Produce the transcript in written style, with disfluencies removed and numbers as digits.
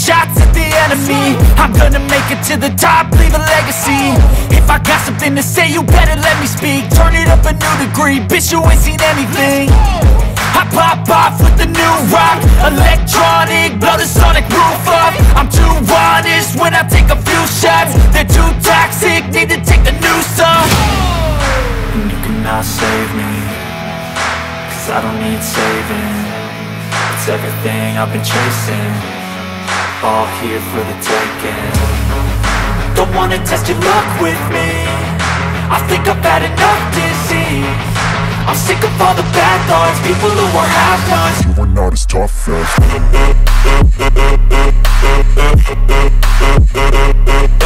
shots at the enemy. I'm gonna make it to the top, leave a legacy. If I got something to say, you better let me speak. Turn it up a new degree, bitch, you ain't seen anything. I pop off with the new rock, electronic, blow the sonic roof up. I'm too honest when I take a few shots. They're too toxic, need to take the noose off. And you cannot save me, cause I don't need saving. It's everything I've been chasing, all here for the taking. Don't wanna test your luck with me, I think I've had enough disease. I'm sick of all the bad thoughts, people who are half-nots. You are not as tough as